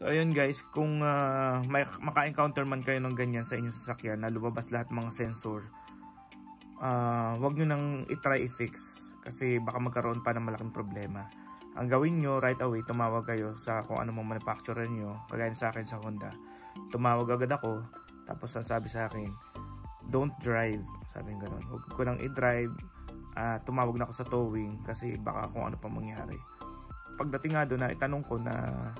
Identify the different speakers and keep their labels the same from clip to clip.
Speaker 1: So ayun guys, kung maka-encounter man kayo ng ganyan sa inyong sasakyan na lumabas lahat mga sensor, wag nyo nang i-try i-fix kasi baka magkaroon pa ng malaking problema. Ang gawin nyo right away, tumawag kayo sa kung ano mang manufacturer nyo. Kagaya sa akin sa Honda, tumawag agad ako, tapos sabi sa akin, don't drive, sabi ng ganun, huwag ko nang i-drive. Tumawag na ako sa towing kasi baka kung ano pa mangyari. Pagdating nga doon na itanong ko na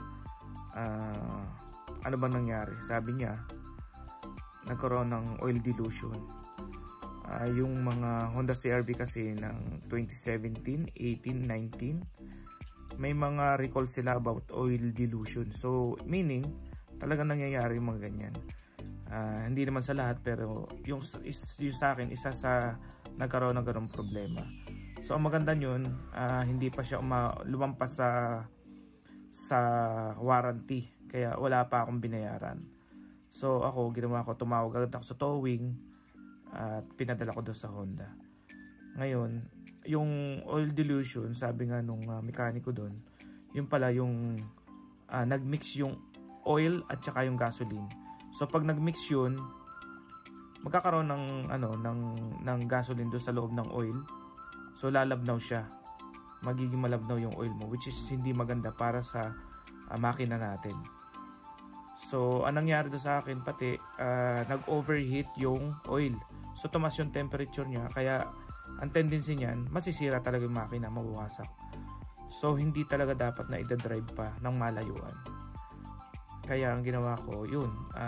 Speaker 1: ano bang nangyari, sabi niya nagkaroon ng oil dilution. Yung mga Honda CR-V kasi ng 2017, 18, 19 may mga recall sila about oil dilution. So meaning talaga nangyayari yung mga ganyan. Hindi naman sa lahat, pero yung sa akin isa sa nagkaroon ng ganong problema. So ang maganda yun, hindi pa siya lumampas sa warranty, kaya wala pa akong binayaran. So ako, ginawa ko, tumawag agad ako sa towing at pinadala ko doon sa Honda. Ngayon, yung oil dilution, sabi nga nung mekaniko doon, yung pala yung nagmix yung oil at saka yung gasoline. So pag nagmix yun, magkakaroon ng gasoline doon sa loob ng oil. So lalabnaw siya, magiging malabnaw yung oil mo, which is hindi maganda para sa makina natin. So anong nangyari doon sa akin, pati nag-overheat yung oil. So tumaas yung temperature niya, kaya ang tendency niyan, masisira talaga yung makina, mawawasak. So hindi talaga dapat na i-drive pa ng malayuan. Kaya ang ginawa ko, yun,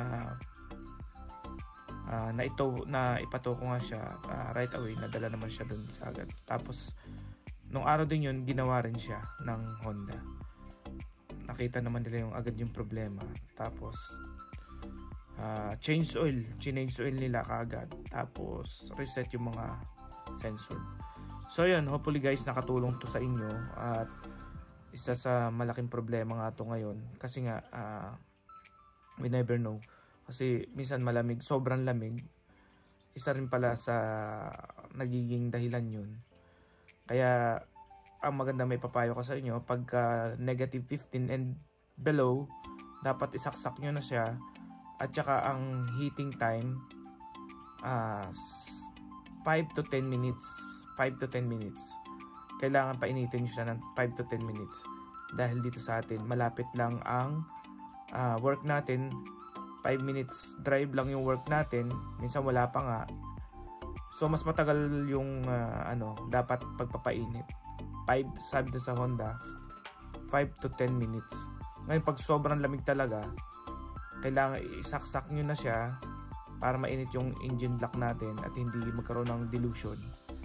Speaker 1: na ipato ko nga siya right away, nadala naman siya dun agad. Tapos nung araw din yun, ginawa rin siya ng Honda. Nakita naman nila yung agad yung problema. Tapos change oil nila kaagad. Tapos reset yung mga sensor. So yun, hopefully guys, nakatulong to sa inyo. At isa sa malaking problema nga to ngayon, kasi nga we never know. Kasi minsan malamig, sobrang lamig. Isa rin pala sa nagiging dahilan yun. Kaya ang maganda, may papayo ko sa inyo, pagka negative 15 and below, dapat isaksak nyo na siya. At saka ang heating time 5 to 10 minutes. 5 to 10 minutes. Kailangan painitin nyo siya ng 5 to 10 minutes. Dahil dito sa atin, malapit lang ang work natin. 5 minutes drive lang yung work natin, minsan wala pa nga. So mas matagal yung dapat pagpapainit. 5, sabi doon sa Honda, 5 to 10 minutes. Ngayon pag sobrang lamig talaga, kailangan isaksak nyo na siya para mainit yung engine block natin at hindi magkaroon ng dilution.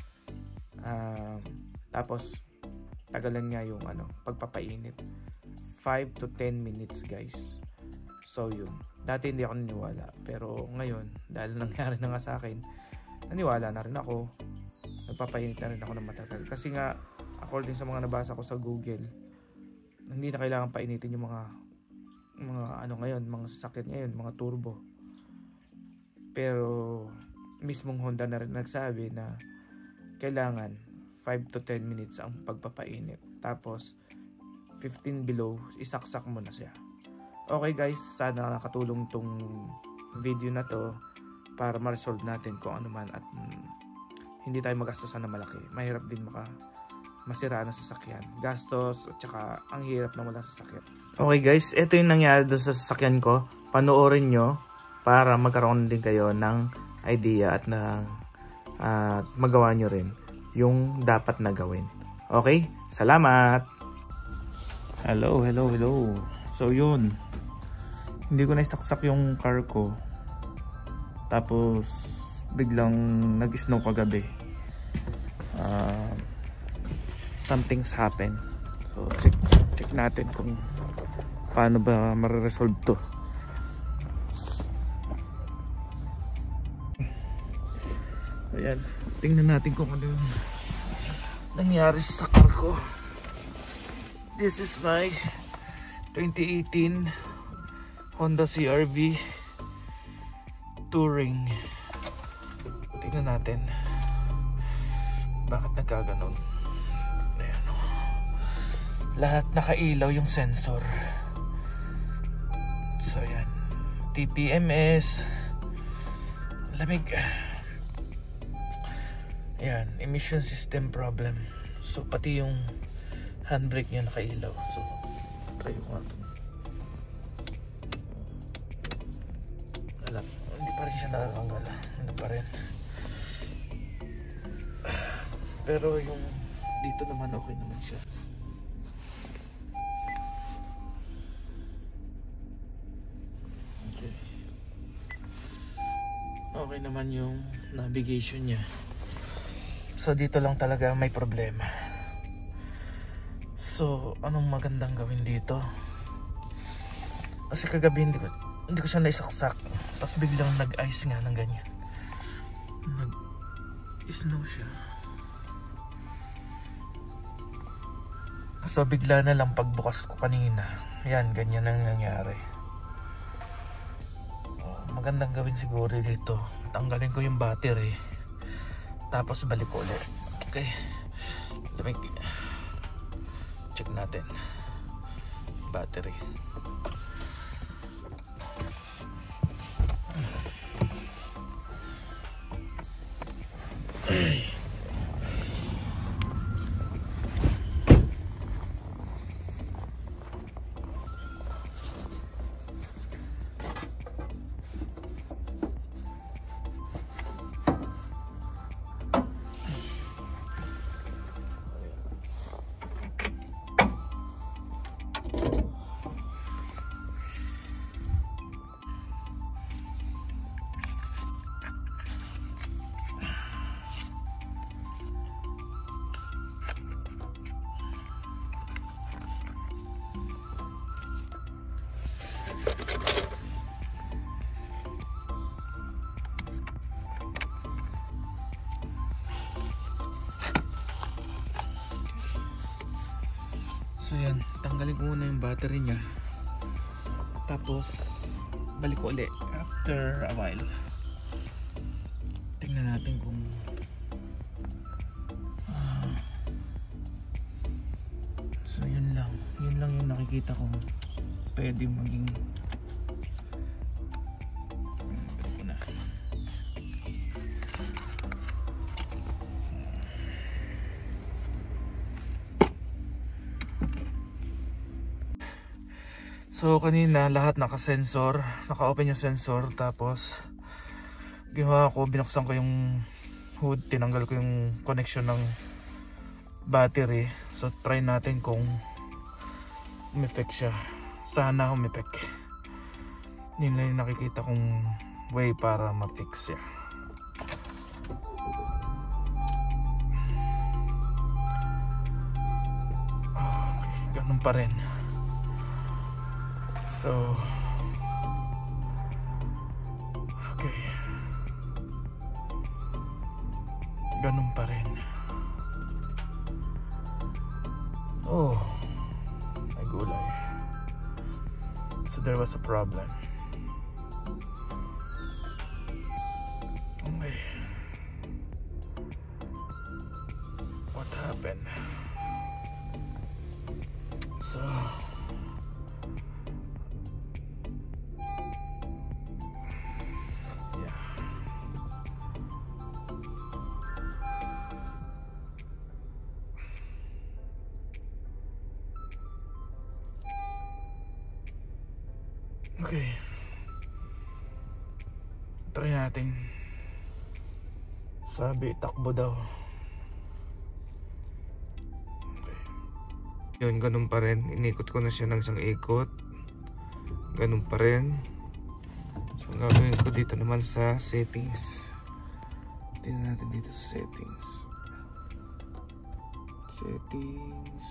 Speaker 1: Tapos tagalan nga yung pagpapainit. 5 to 10 minutes guys. So yun, dati hindi ako naniwala, pero ngayon dahil nangyari na nga sa akin, naniwala na rin ako. Nagpapainit na rin ako ng matagal, kasi nga according sa mga nabasa ko sa Google, hindi na kailangan painitin yung mga ngayon, mga sasakyan ngayon, mga turbo. Pero mismong Honda na rin nagsabi na kailangan 5 to 10 minutes ang pagpapainit, tapos 15 below, isaksak mo na siya. Okay guys, sana nakatulong tong video na to para ma-resolve natin kung ano man at hindi tayo magastosan na malaki. Mahirap din masira na sasakyan. Gastos at saka ang hirap na wala sasakyan. Okay guys, ito yung nangyari doon sa sasakyan ko. Panoorin nyo para magkaroon din kayo ng idea at magawa nyo rin yung dapat na gawin. Okay? Salamat! Hello. So yun, hindi ko na isaksak yung car ko. Tapos biglang nag-snow kagabi. Something's happened. So check natin kung paano ba ma-resolve to. Ayan, tingnan natin kung ano yung nangyari sa car ko. This is my 2018 Honda CR-V Touring. Tingnan natin bakit nagkaganon. Ayan, lahat nakailaw yung sensor. TPMS, lamig. Yan, emission system problem. So pati yung handbrake niya nakailaw. So try ko nga ito. Wala, hindi pa rin siya nakakanggal. Hindi pa rin. Pero yung dito naman okay naman siya. Okay. Okay naman yung navigation niya. So dito lang talaga may problema. So anong magandang gawin dito? Kasi kagabi hindi ko siya naisaksak. Tapos biglang nag-ice nga ng ganyan. Nag-snow siya. So bigla na lang pagbukas ko kanina. Yan, ganyan ang nangyari. Magandang gawin siguro dito. Tanggalin ko yung battery. Tapos balik ko ulit. Okay. Lamig. Check natin. Battery. So yan, tanggalin ko muna yung battery niya. Tapos balik ko ulit after a while. Tingnan natin kung so yun lang yung nakikita kong pwede maging So kanina lahat naka-sensor, naka-open yung sensor, tapos ginawa ko, binuksan ko yung hood, tinanggal ko yung connection ng battery. So try natin kung umepek siya. Sana umepek. Yun lang yung nakikita kong way para ma-fix siya. Okay, ganun pa rin. So okay, ganun pa rin. Oh, may gulay. So there was a problem. Okay, what happened? So okay, try natin. Sabi takbo daw. Okay. Yun, ganun pa rin. Inikot ko na siya ng isang ikot. Ganun pa rin. So gagawin ko dito naman sa settings. Tingnan natin dito sa settings. Settings.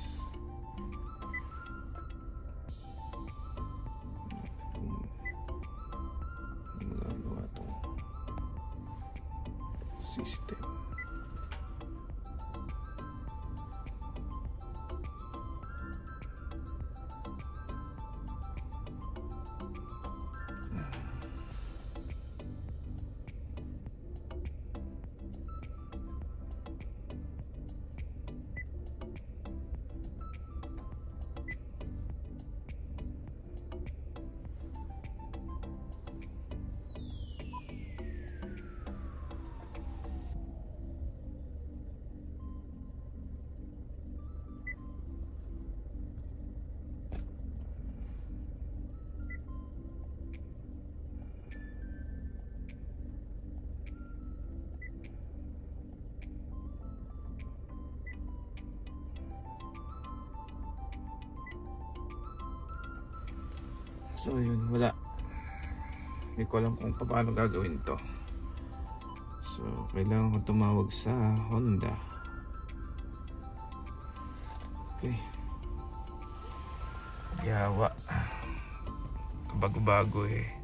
Speaker 1: Magagawa itong system. So yun, wala. Hindi ko alam kung paano gagawin to. So kailangan ko tumawag sa Honda. Okay. Yawa. Kabago-bago eh.